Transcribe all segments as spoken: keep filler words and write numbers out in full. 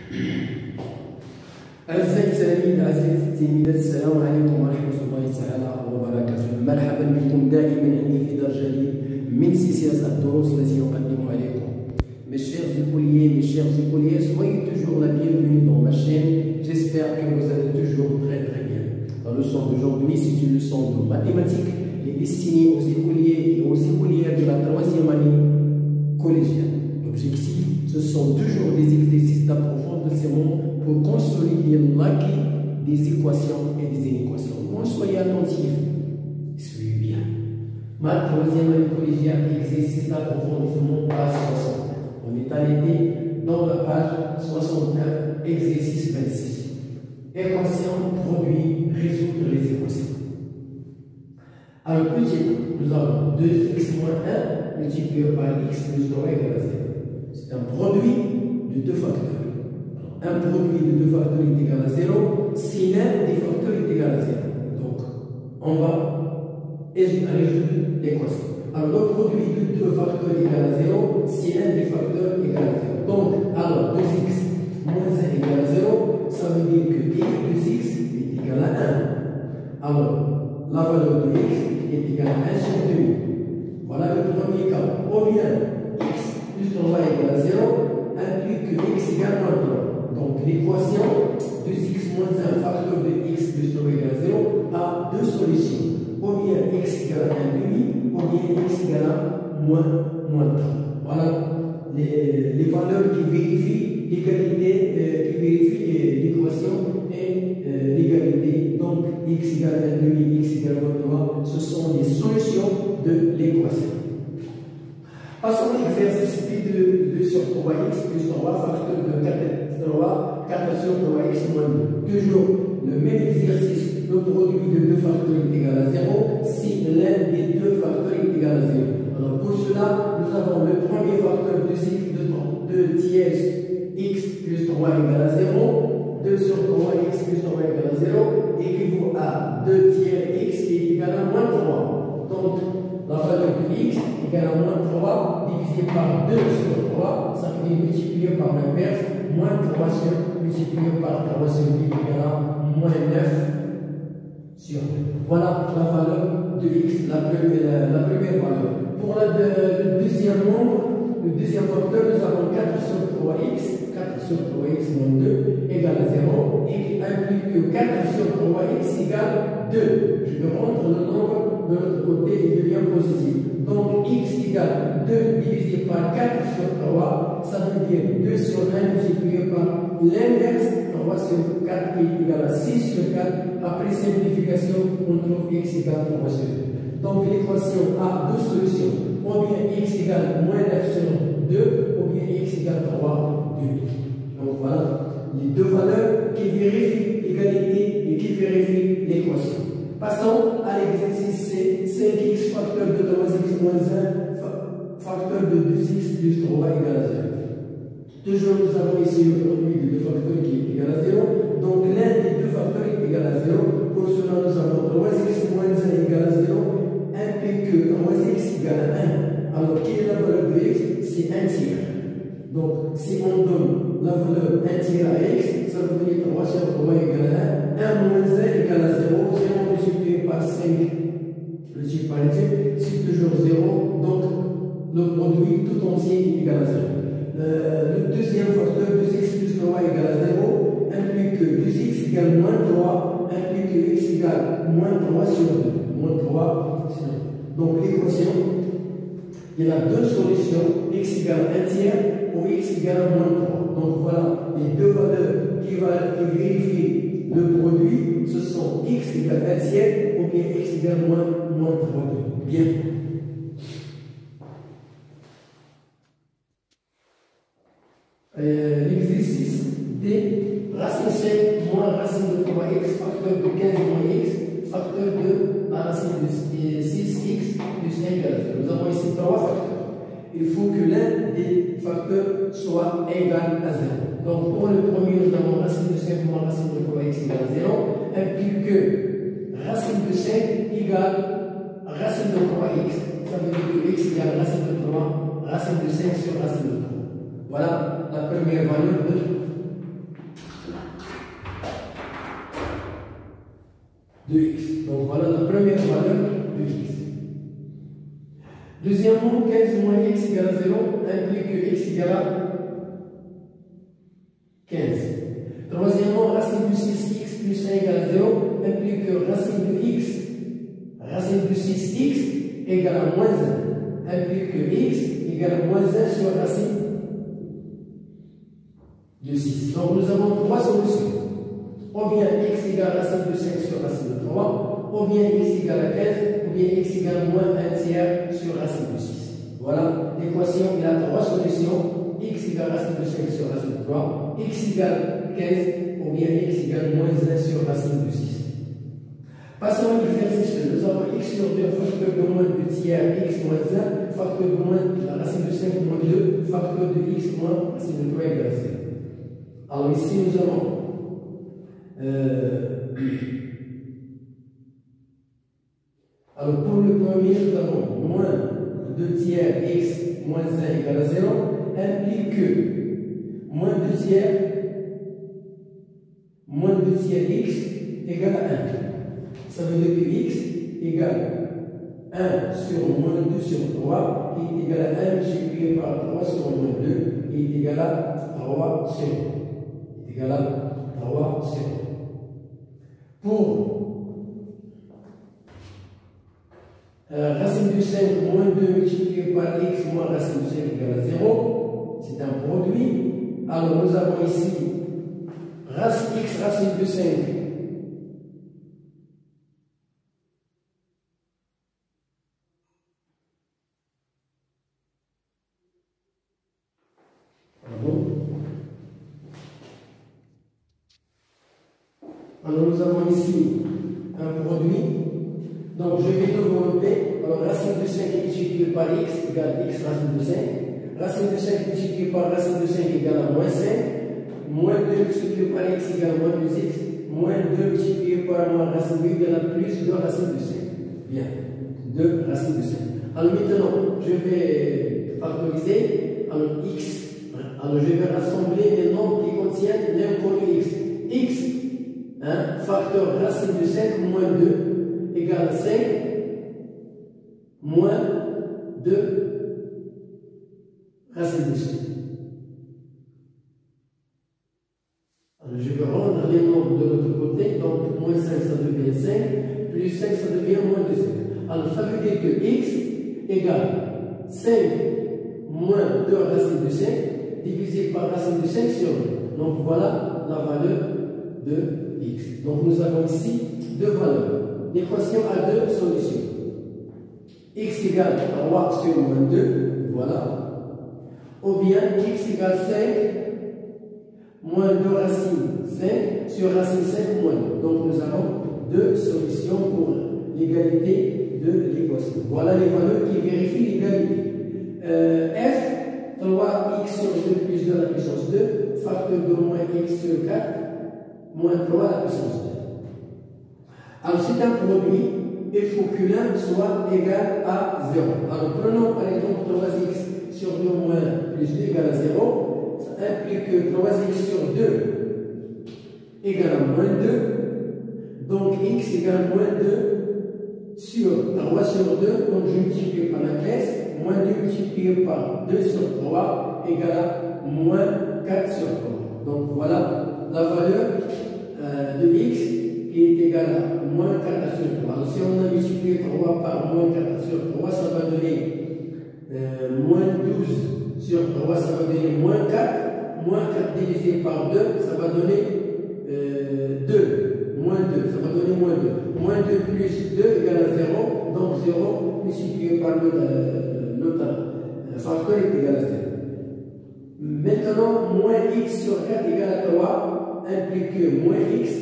أعزائي التلاميذ أعزائي التلميذات، السلام عليكم ورحمة الله تعالى وبركاته. مرحبا بكم دائما عندي في دار جديد من سلسلة الدروس التي أقدمها عليكم. Mes chers écoliers, mes chers écoliers, soyez toujours la bienvenue dans ma chaîne. J'espère que vous allez toujours très très bien. La leçon d'aujourd'hui, c'est une leçon de mathématiques. Elle est destinée aux écoliers et aux écolières de la troisième année collégiale. L'objectif, ce sont toujours des exercices d'approfondissement pour consolider l'acquis des équations et des inéquations. Donc, soyez attentifs. Suivez bien. Ma troisième année collégiale, exercice d'approfondissement, page soixante. On est arrêté dans la page soixante-neuf, exercice vingt-six. Équation, produit, résoudre les équations. Alors, petit, nous avons deux x moins un multiplié par x plus trois égale à zéro. C'est un produit de deux facteurs. Un produit de deux facteurs est égal à zéro si l'un des facteurs est égal à zéro. Donc, on va résoudre l'équation. Alors, le produit de deux facteurs est égal à zéro si un des facteurs est égal à zéro. Donc, alors, deux x moins un égale à zéro, ça veut dire que deux x est égal à un. Alors, la valeur de x est égale à un sur deux. Voilà le premier cas. Ou bien, x plus trois égale à zéro implique que x égale à trois. Donc, l'équation deux x moins un facteur de x plus trois égale à zéro a deux solutions. Ou bien x égale à un demi, ou bien x égale à moins, moins trois. Voilà les, les valeurs qui vérifient l'égalité, euh, qui vérifient l'équation et euh, l'égalité. Donc, x égale à un demi, x égale à moins trois, ce sont les solutions de l'équation. Passons à l'exercice P de deux sur trois x plus trois, facteur de quatre sur trois x moins deux. Toujours le même exercice, le produit de deux facteurs est égal à zéro si l'un des deux facteurs est égal à zéro. Alors pour cela, nous avons le premier facteur de deux tiers x plus trois égale à zéro. deux sur trois x plus trois égale à zéro équivaut à deux tiers x qui est égal à moins trois. Donc la valeur de x égale à moins trois divisé par deux sur trois, ça veut dire multiplié par l'inverse, moins trois sur multiplié par trois sur deux égale à moins neuf sur deux. Voilà la valeur de x, la première, la, la première valeur. Pour la, de, le deuxième nombre, le deuxième facteur, nous avons quatre sur trois x, quatre sur trois x moins deux égale à zéro, et qui implique que quatre sur trois x égale deux. Je vais rendre le nombre de l'autre côté et devient positif. Donc x égale deux divisé par quatre sur trois, ça veut dire deux sur un multiplié par l'inverse, trois sur quatre qui est égal à six sur quatre. Après simplification, on trouve x égale trois sur deux. Donc l'équation a deux solutions. Ou bien x égale moins neuf sur deux, ou bien x égale trois sur deux. Donc voilà les deux valeurs qui vérifient l'égalité et qui vérifient l'équation. Passons à l'exercice C, cinq x facteur de trois x moins un, facteur de deux x plus trois égale à zéro. Toujours nous avons ici le produit de deux facteurs qui est égal à zéro. Donc l'un des deux facteurs est égal à zéro. Pour cela nous avons trois x moins un égale à zéro, implique que trois x égale à un. Alors quelle est la valeur de x? C'est un tiers. Donc si on donne la valeur un tiers à x, ça veut dire trois sur trois égale à un. un moins un égale à zéro. zéro multiplié par cinq multiplié par un, c'est toujours zéro. Donc le produit tout entier est égal à zéro. Euh, le deuxième facteur, deux x plus trois égale à zéro, implique que deux x égale moins trois, implique que x égale moins trois sur deux. Moins trois sur deux. Donc l'équation, il y a deux solutions, x égale un tiers ou x égale moins trois. Donc voilà les deux valeurs qui, va, qui vérifient le produit, ce sont x égale un tiers ou bien x égale moins, moins trois. Bien. Euh, l'exercice D, racine cinq moins racine de trois x, facteur de quinze moins x, facteur de la racine de six x plus un égale à zéro. Nous avons ici trois facteurs. Il faut que l'un des facteurs soit égal à zéro. Donc pour le premier, nous avons racine de cinq moins racine de trois x égale à zéro, implique que racine de cinq égale racine de trois x. Ça veut dire que x égale racine de trois, racine de cinq sur racine de trois. Voilà la première valeur de de x. Donc voilà la première valeur de x. Deuxièmement, quinze moins x égale à zéro implique que x égale à quinze. Troisièmement, racine de six x plus un égale à zéro implique que racine de x, racine de six x égale à moins un, implique que x égale à moins un sur racine de six. Donc nous avons trois solutions. Ou bien x égale racine de cinq sur racine de trois, ou bien x égale à quinze, ou bien x égale à moins un tiers sur racine de six. Voilà l'équation, il a trois solutions. X égale racine de cinq sur racine de trois, x égale quinze, ou bien x égale moins un sur racine de six. Passons à l'exercice. Nous avons x sur deux, facteur de moins deux tiers, x moins un, facteur de moins la racine de cinq moins deux, facteur de x moins racine de trois égale à zéro. Alors ici nous avons euh, alors pour le premier nous avons moins deux tiers x moins un égale à zéro implique que moins deux tiers moins deux tiers x égale à un. Ça veut dire que x égale un sur moins deux sur trois qui est égal à un multiplié par trois sur moins deux qui est égal à trois sur un. Est égal à trois sur un. Pour euh, racine de cinq moins deux multiplié par x moins racine de cinq égale à zéro, c'est un produit. Alors nous avons ici racine x racine de cinq Alors nous avons ici un produit, donc je vais développer. Alors racine de cinq multiplié par x égale x racine de cinq, racine de cinq multiplié par racine de cinq égale à moins cinq, moins deux multiplié par x égale à moins plus x, moins deux multiplié par moins racine de égale à plus deux racine de cinq. Bien, deux racine de cinq. Alors maintenant, je vais factoriser. Alors x, alors je vais rassembler les nombres qui contiennent l'inconnu x. x Hein, facteur racine de cinq moins deux égale à cinq moins deux racine de cinq. Alors je vais rendre les nombres de l'autre côté, donc moins cinq ça devient cinq, plus cinq ça devient moins deux cinq. Alors ça veut dire que x égale cinq moins deux racine de cinq divisé par racine de cinq sur deux. Donc voilà la valeur de x. Donc nous avons ici deux valeurs. L'équation a deux solutions. X égale trois sur moins deux, voilà. Ou bien x égale cinq moins deux racine cinq sur racine cinq moins deux. Donc nous avons deux solutions pour l'égalité de l'équation. Voilà les valeurs qui vérifient l'égalité. Euh, f, trois x sur deux plus deux à la puissance deux, facteur de moins x sur quatre, moins trois à la puissance deux. Alors c'est un produit, il faut que l'un soit égal à zéro. Alors prenons par exemple trois x sur deux moins plus deux égale à zéro. Ça implique que trois x sur deux égale à moins deux. Donc x égale à moins deux sur trois sur deux. Donc je multiplie par la caisse. Moins deux multiplié par deux sur trois égale à moins quatre sur trois. Donc voilà la valeur euh, de x qui est égale à moins quatre sur trois. Alors si on a multiplié trois par moins quatre sur trois, ça va donner euh, moins douze sur trois, ça va donner moins quatre. Moins quatre divisé par deux, ça va donner euh, deux. Moins deux, ça va donner moins deux. Moins deux plus deux égale à zéro. Donc zéro multiplié par le euh, l'autre euh, facteur est égal à zéro. Maintenant, moins x sur quatre égale à trois implique que moins x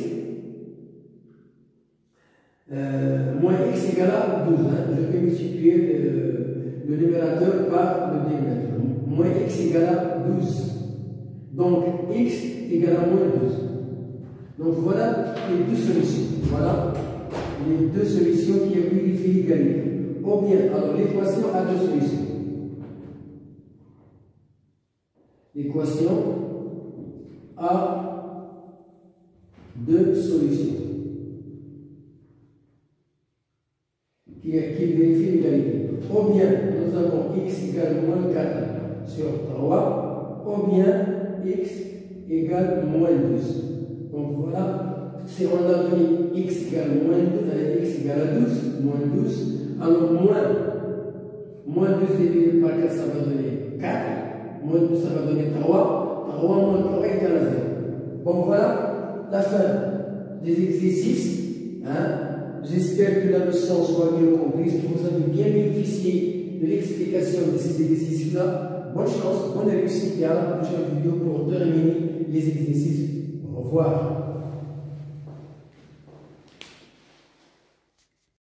euh, moins x égale à douze. Hein. Je vais multiplier le, le numérateur par le dénominateur. Moins x égale à douze. Donc x égale à moins douze. Donc voilà les deux solutions. Voilà les deux solutions qui vérifient l'égalité. Ou bien, alors l'équation a deux solutions. L'équation a deux solutions. nous avons x égale moins quatre sur trois, ou bien x égale moins douze. Donc voilà, si on a donné x égale moins douze, x égale à douze, moins douze, alors moins, moins douze divisé par quatre, ça va donner quatre, moins douze, ça va donner trois, trois moins trois égale à zéro. Bon voilà la fin des exercices. Hein? J'espère que la leçon soit bien comprise, que vous avez bien bénéficié de l'explication de ces exercices-là. Bonne chance, bonne réussite et à la prochaine vidéo pour terminer les exercices. Au revoir.